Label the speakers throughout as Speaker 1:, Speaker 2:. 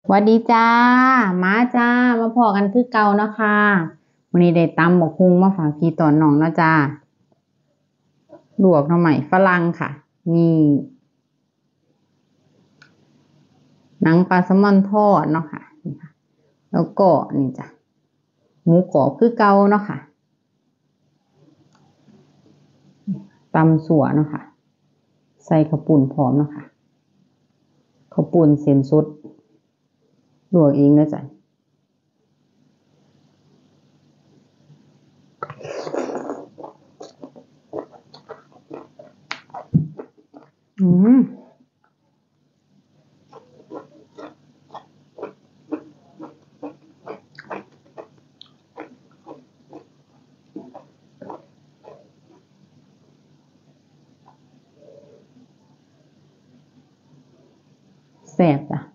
Speaker 1: วัสดีจ้ามาจ้ามาพอกันคือเก่าเนาะค่ะวันนี้ได้ตำบักหุ่งมาฝากพี่ตอนน้องเนาะจ้าลวกหน่อไม้ฝรั่งค่ะนี่หนังปลาแซลมอนทอดเนาะค่ะนี่ค่ะแล้วก็นี่จ้ะหมูกรอบคือเก่าเนาะค่ะตำสั่วเนาะค่ะใส่ข้าวปุ้นพร้อมเนาะค่ะข้าวปุ้นเส้นสดลวกเองนะจ๊ะแซ่บจ้ะ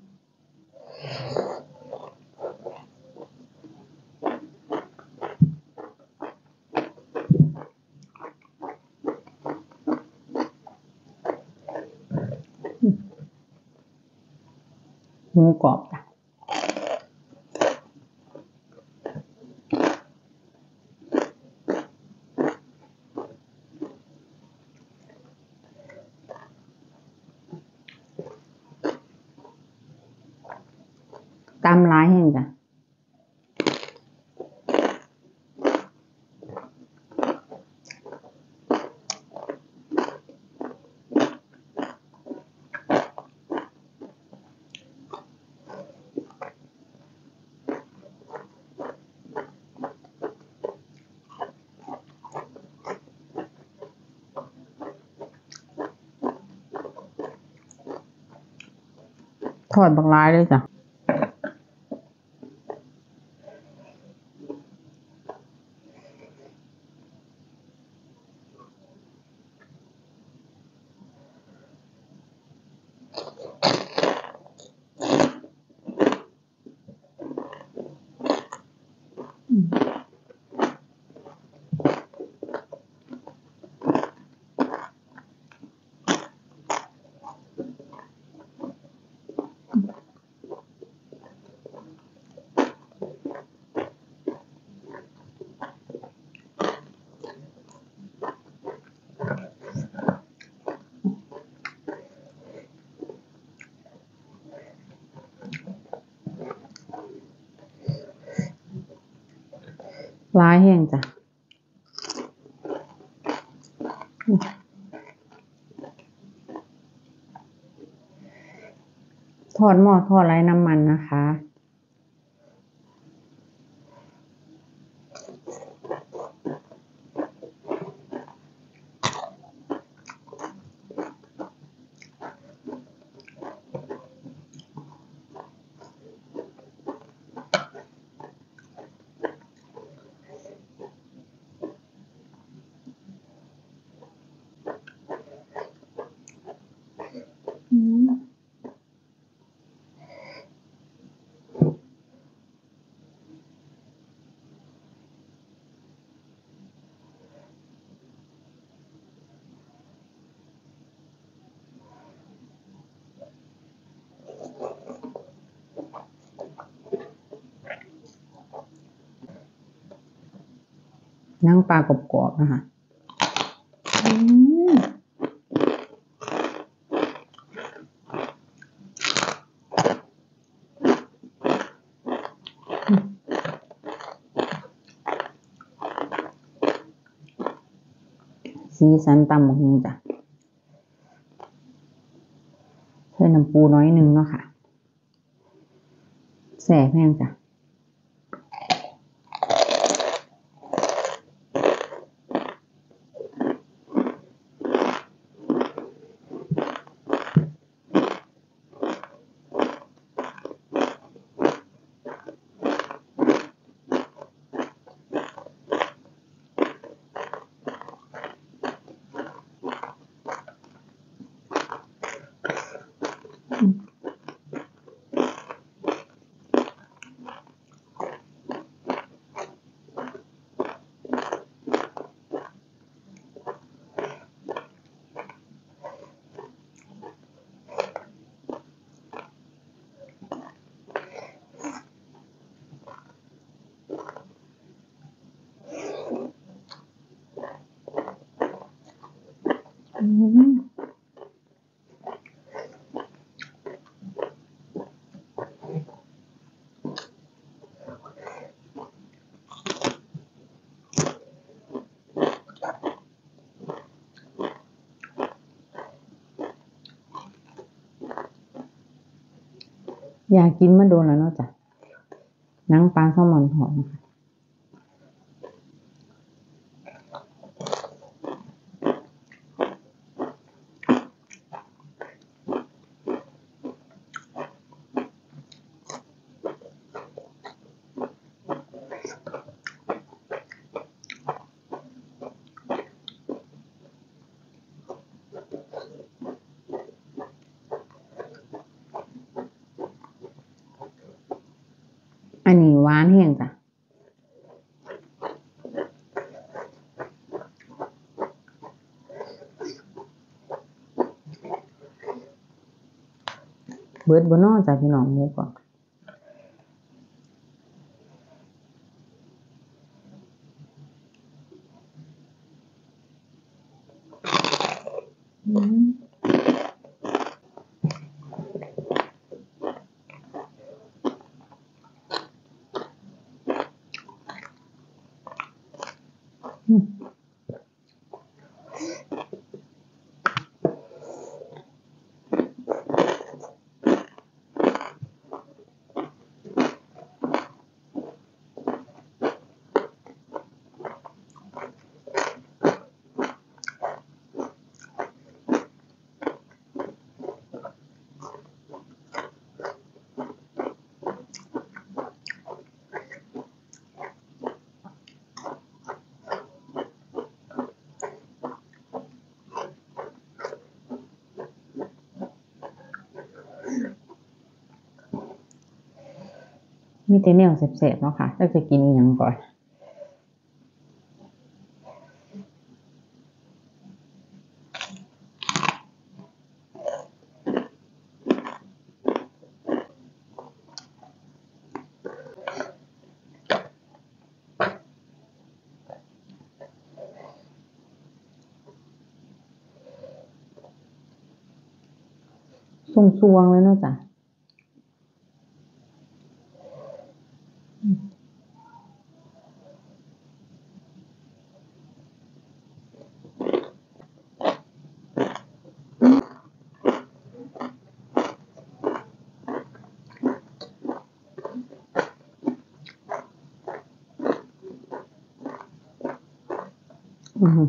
Speaker 1: หมูกรอบจ้ะตำหลายแห้งจ้ะทอดบักหลายเลยจ้ะหลายแห้งจ้ะทอดหม้อทอดไร้น้ำมันนะคะหนังปลากรอบๆนะคะสีสันตำบักหุ่งจ้ะใส่น้ำปูน้อยนึงเนาะค่ะแซ่บแห้งจ้ะอยากกินมาโดนแล้วเนาะจ้ะหนังปลาแซลมอนหอมค่ะอันนี้หวานแห้งจ้ะเบิดบ่น้อจ้ะพี่น้องหมูกรอบมีแต่แนวแซ่บๆเนาะค่ะแล้วจะกินอีหยังก่อนสวงๆเลยเนาะจ้ะอือ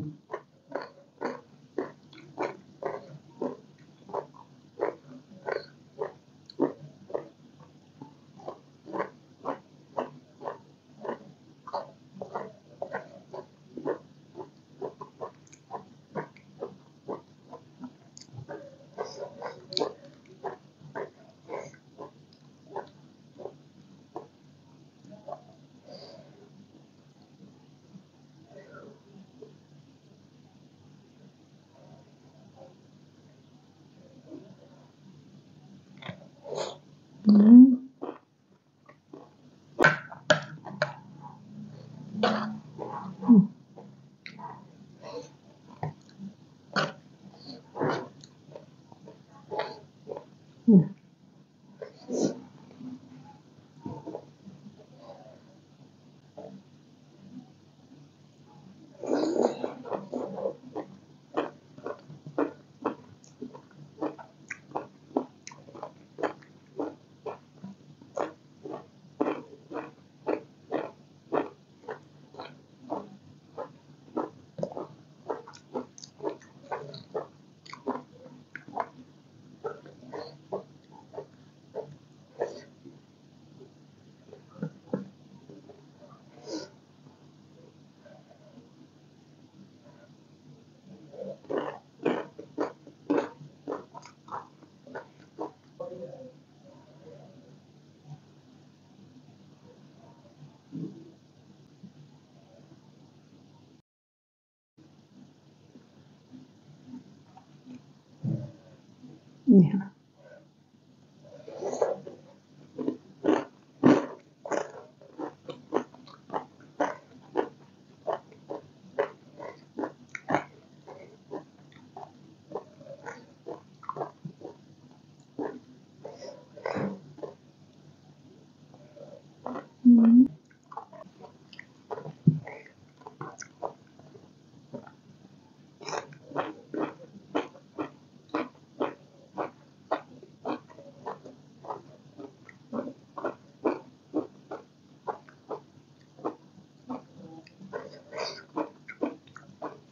Speaker 1: นี่ค่ะ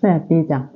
Speaker 1: แซ่บดีจัง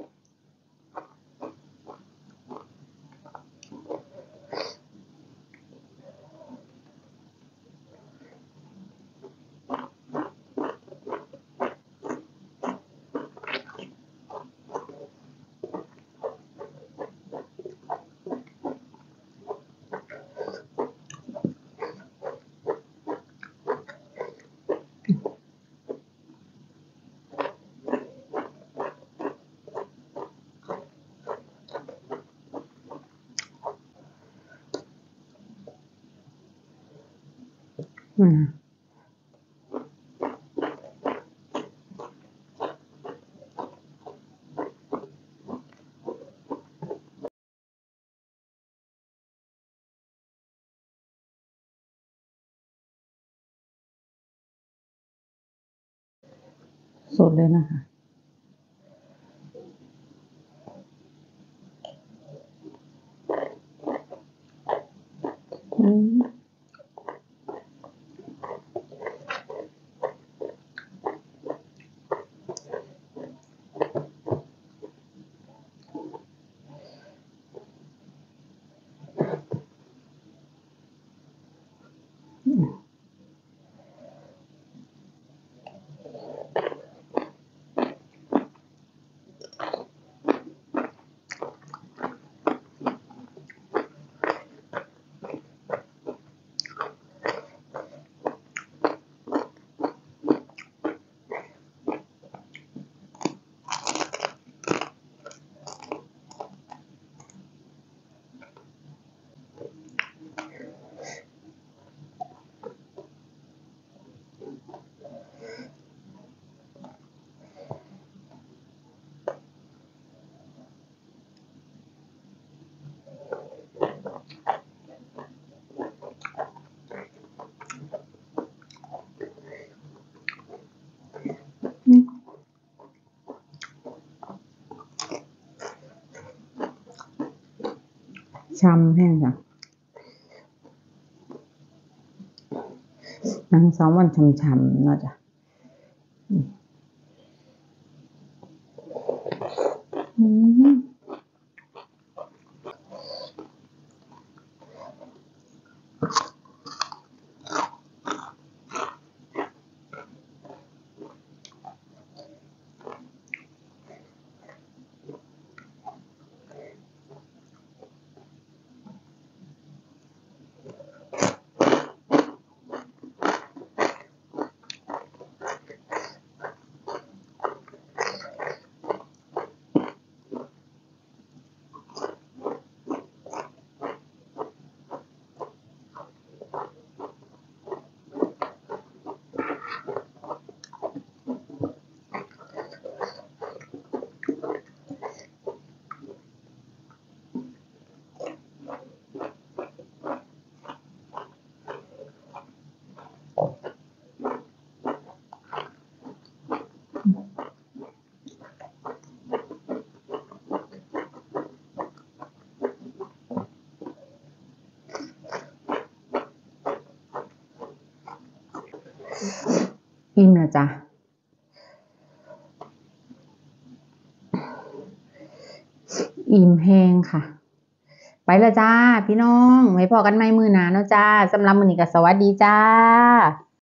Speaker 1: สดเลยนะคะช้ำแห้งจ้ะนางซ้อมวันช้ำๆเนาะจ้ะอิ่มนะจ๊ะอิ่มแห้งค่ะไปแล้วจ้าพี่น้องไว้พอกันใหม่มื้อหน้าเนาะจ้าสำหรับมื้อนี้ก็สวัสดีจ้า